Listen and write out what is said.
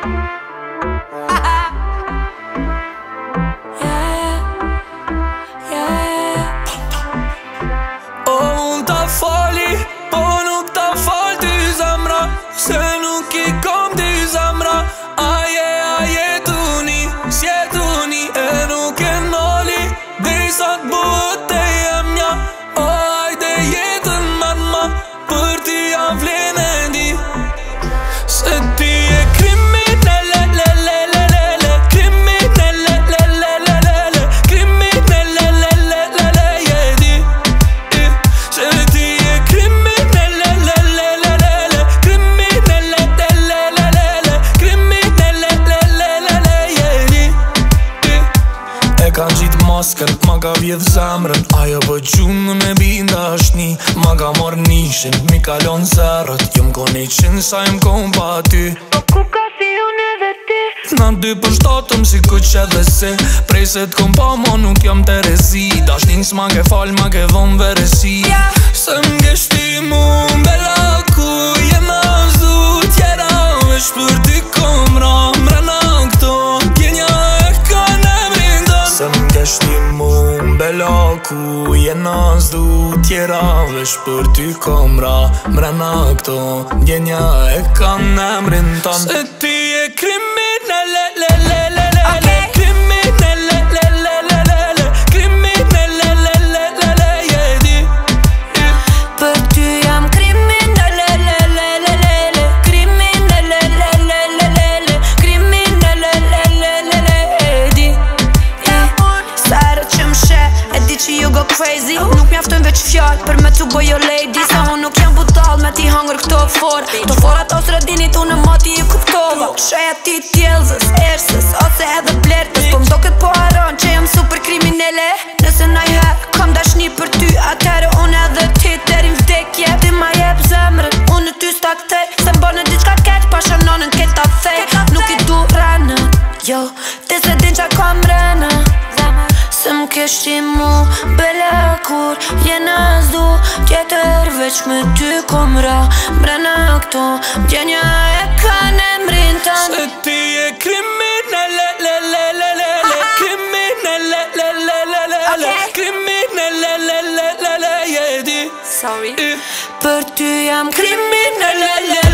Unë ta fali, po nuk ta fal ty zemra, se nuk I kom ty zemra. Aje tuni, s'jetuni e nuk e noli, derisa t'buhet e jemja. O hajde jetën ma, për ty jam vlen e ndi, se ti e kriminele, kriminele, kriminele, jedi. Se ti e kriminele, kriminele, jedi. E ka gjitë maskën, ma ka vjedh zemrën, ajo po qunë me binda ashni. Ma ka marrë nishin, mi kalon zerët, jom koni qenë sa jem kon pa ty. Po ku ka si unë edhe ti? Na dy për shtatëm si ku që dhe se, prej se t'kom pa mo nuk jam të rezi. Dashnin s'ma ke fal, ma ke dhom veresi. Se m'geshti mu m'bela ku jena zdu tjera, vesh për ty kom ra mrena këto, djenja e ka në mrinda. Se m'geshti mu m'bela ku jena zdu tjera, vesh për ty kom ra mrena këto, djenja e ka në mrinda. Se ti e kriminele, kriminele, jedi. Për ty jam kriminele, kriminele, edi. Sarët që m'she, e di që you go crazy. Nuk mjaftojnë veç fjallë për me t'u bo your lady. Sa unë nuk jam budal me ti hangër këto forë, to forat ose redinit unë mati I kuptova. Sheja ti tjelzës, ersës, ose edhe blertës, po m'do këtë po haron që jam super kriminele. Nëse najher kam dashni për ty, atëherë unë edhe ti derin vdekje. Ti ma jep zemrën, unë ty s'ta kthej, se m'bone diçka keq pa shanonën keta thej. Nuk I du rënën, jo, ti se din qa kam rënën. Se m'keshti mu bele kur jena zdu tjetër veç me ty kom ra mrena këto, djenja e ka në emrin tan. Se ti e kriminele, kriminele, jedi. Sorry. Për ty jam kriminele.